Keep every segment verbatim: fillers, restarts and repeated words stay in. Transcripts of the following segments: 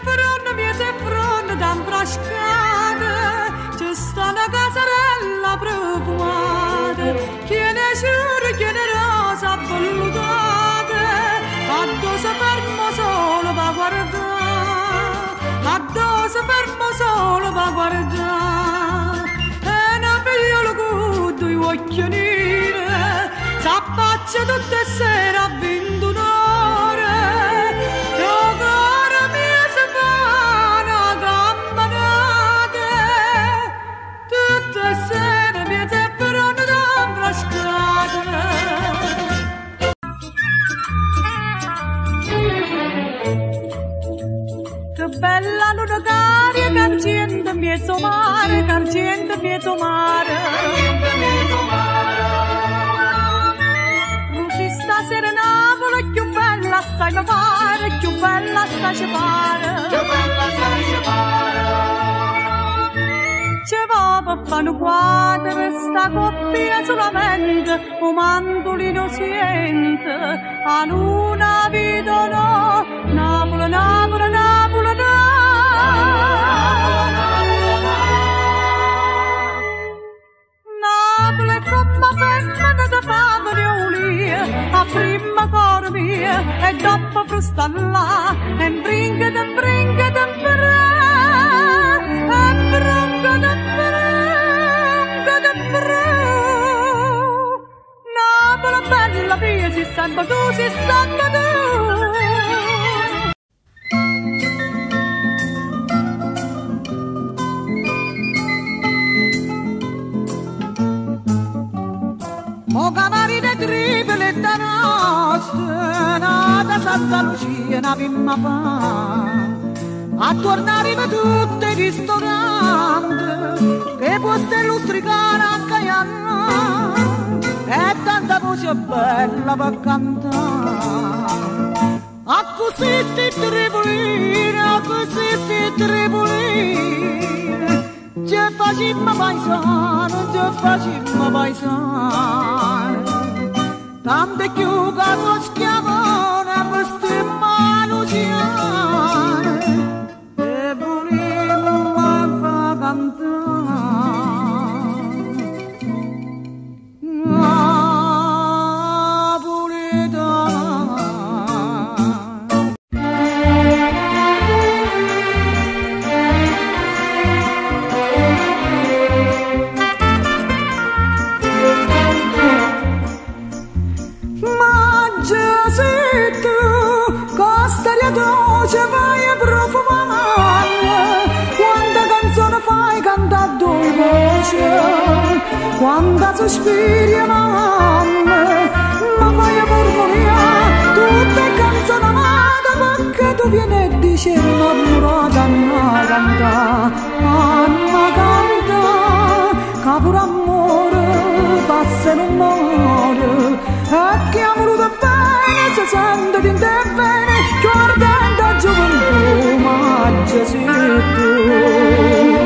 zeffron, mie zeffron, da imbrascate, ci sta una casarella profumata, che ne giuro, che ne rosa avvolutate, addo se fermo solo pa guardare, addo se fermo solo pa guardare, e una figliola con due occhi neri, s'abbaccia tutte le sere a vinto un'ora, e il cuore mio si fa una campanata, tutte le sere mi zepperanno da imbrascate. Che bella luna d'aria, che argento mezzo mare, che argento mezzo mare. Luci stasera Napoli, più bella stai mi pare, più bella stai ci pare. Più bella stai ci pare. Ci va per fare un quadro, sta coppia solamente, un mandolino siente, a luna vedo no, Napoli, Napoli, Napoli, no. Napoli come femmina da favoroli, a prima cor mia, e dopo frustalla, e brinca da brinca da brinca, e brinca da brinca da brinca. Napoli bella mia, si samba tu, si samba tu. O camarine tripole da nostra, nata Santa Lucia, una prima fa, a tornare per tutti i ristoranti, che poste illustricare a Caianna, e tanta voce bella per cantare. A così sti tripolini, a così sti tripolini, ci facimmo paesano, ci facimmo paesano, tante più caso schiavone, vestimmo Luciana, e volimmo fa cantare. Dolce vai a profumare, quanta canzone fai cantare due voci, quanta sospiri mamma, ma fai a mormoria, tutte canzoni amate, perché tu vieni e dici innamorata, Anna canta, Anna canta, che pure amore passa e non muore, e chi ha voluto bene si sente di te bene, che ardente gioventù, ma Gesù tu.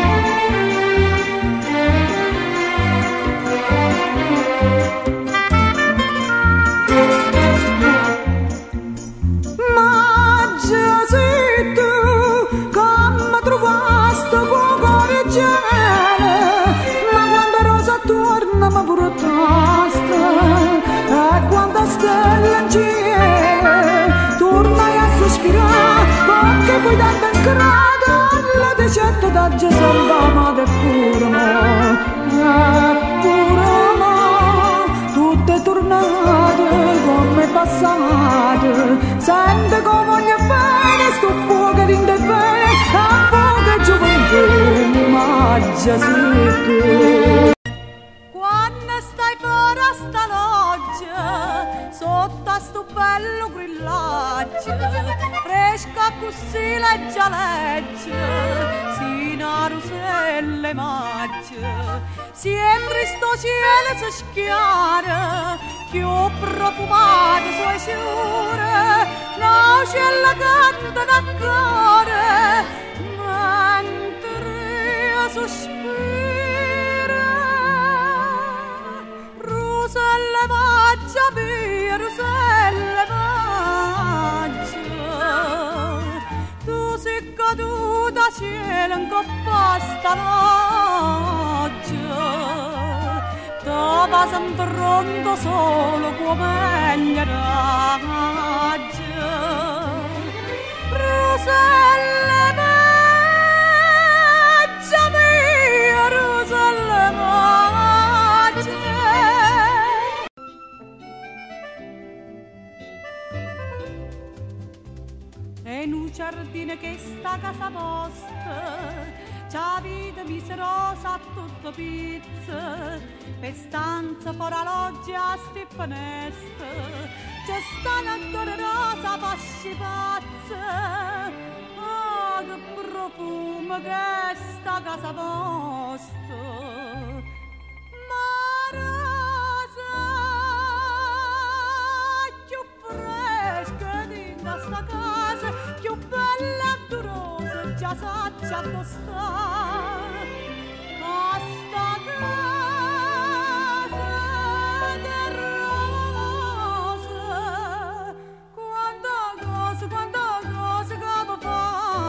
Ma Gesù tu, come trovaste cuore gene, ma quando rosa torna mi portaste, e quando stella in cielo tornai a sospirare, perché poi tanto in grado alla decetta da Gesù d'amate pure mo, e pure mo, tutte tornate come passate, sente come ogni bene sto fuoco di te bene, a fuoco gioventù, ma Gesù tu. Quando stai fuori a sta loggia, sotto a sto bello grillaggio, fresca così leggia legge, sino a ruselle maggia, sempre sto cielo si schiara, più profumato suoi fiori, l'uccello cantano ancora, mentre sospira. Roselle maggia, via roselle maggia, tu sei coppa stanotte, tu vai sempre pronto solo come gli raggi. Rosella maggia mia, Rosella maggia. E in un giardino che sta casa vostra c'è vita miserosa a tutto pizza, per stanza fuori loggia sti finestre c'è sta una dolorosa pasci pazza. Ah, che profumo che sta casa vostra, ma rosa più fresca di sta casa, più bella e durosa già sa già costare. Ma sta casa de rosa, quanta cosa, quanta cosa che mi fa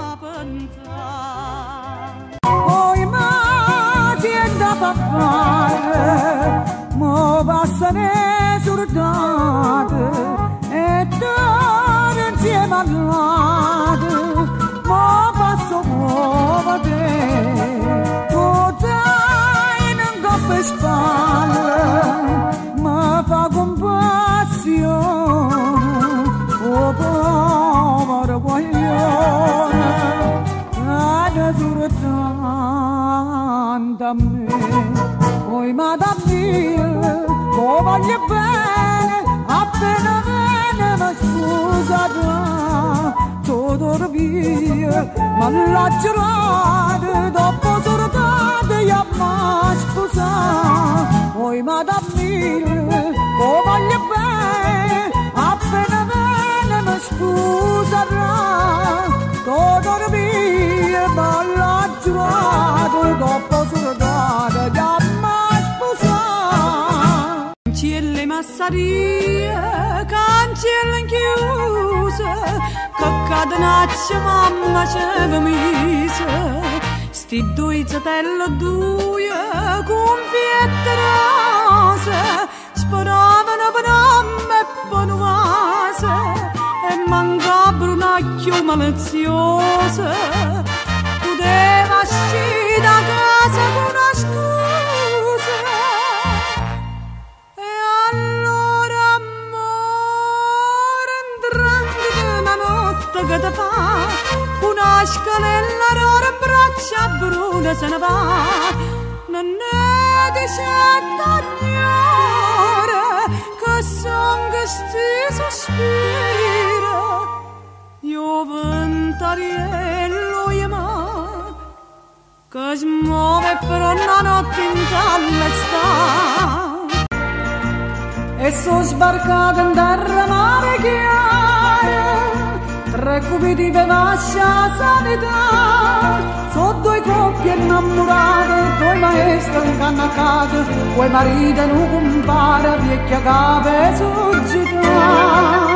pensare. Poi ma tienda a fare, mo passano sordate e torno insieme all'altro, ma passo come te, tu dai in un coppa e spalle, ma fa compassione, oh povero guaglione, che dura tanto a me, poi ma da mille, lo voglio bene, appena bene mi scusa già, tutto via, ma la giurata, dopo sorgate, io mi sposa, poi ma da mille, lo voglio bene, appena bene mi scusa già, tutto via, ma la giurata, dopo sorgate, io mi sposa. Cancelli massarie, cancelli chiuse, che catenaccia mamma c'è mise, sti due zatelli due, cunfiette rose, speravano per nome e per nuase, e mancava un occhio malizioso, poteva uscire da casa con una scusa. E allora amore, entrando nella notte che ti fa, una scalella rora in braccia brune se ne va, non ne dice d'agnore, che son questi sospiri, io ventariello io ma, che si muove per una notte in tale sta. E sono sbarcata in terra mare chiara, tre cubi di bevascia sanità, sono due coppie innamorate, due maestre incannacate, due mariti e un compare, vecchia capa e società.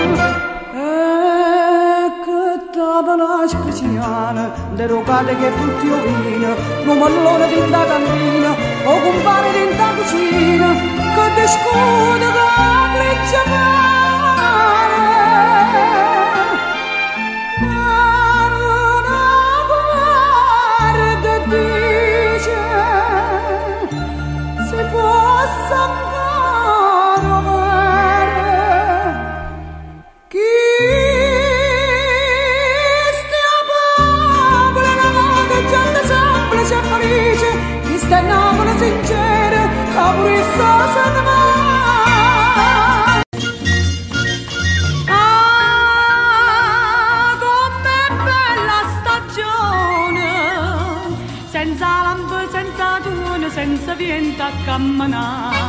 E che tavola speciale, derogate che frutti o vino, un mallone di da cantina, o compare di da cucina, che ti scudo che freccia mare. Questa Napoli sincera, capriccia se ne va. Ah, com'è bella stagione, senza lampo, senza luna, senza vento a camminare.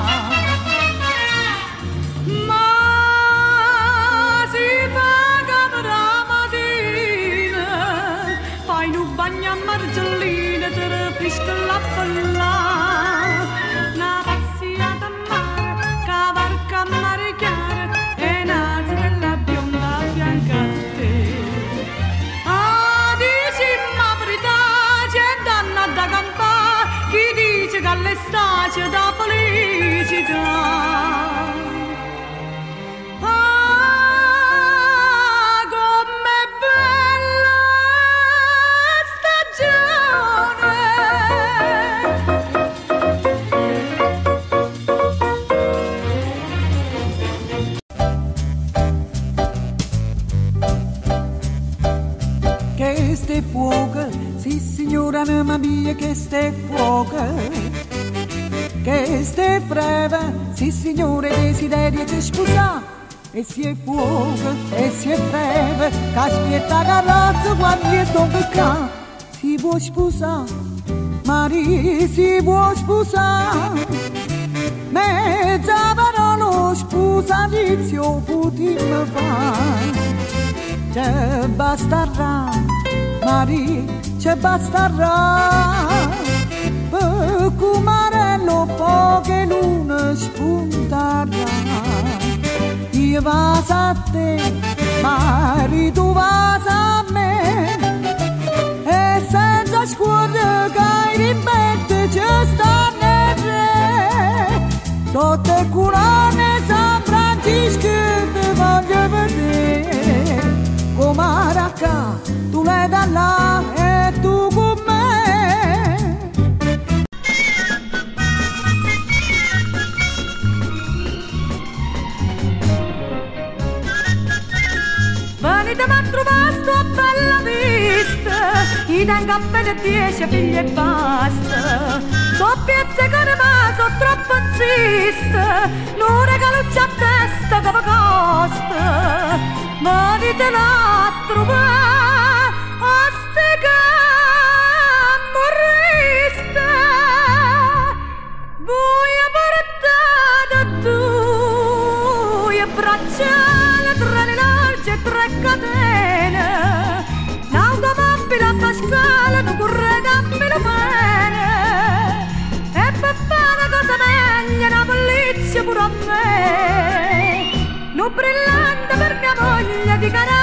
Ma si paga per la mattina, fai un bagno a margellina, te refresca la palla, una passeggiata a mare, cavarca a mare chiaro e nazi della bionda bianca a te. Ah, dici ma verità, Ah, com'è bella stagione. Che ste fuoco, sì signora mia mia, che ste fuoco. Che ste breve, sì signore, desiderio di sposare. E si è fuoco, e si è breve, che aspetta carrozza quando io sto peccando. Si può sposare, Maria, si può sposare. Mezza parola sposalizio potremmo fare. C'è basterà, Maria, c'è basterà. Per cumarello poche lune spunterà. Io vas a te, Maria, tu vas a me. E senza scuotere che ripete ci stanno i re. Sotto il curone San Francisco ti voglio vedere. Come racca, tu l'hai da là e tu con me. Venite a trovare sto bella vista, ti tengo a bene dieci figli e basta. So piezze che ne va, so troppo insiste, non regaluccia a testa che mi costa. Venite là a trovare a ste camorriste, voi portate due braccia, tre linarge e tre catene. L'automobile a Pasquale non corre cammino bene. E per fare una cosa meglio una polizia pure a me. Non brillante per mia moglie di canale.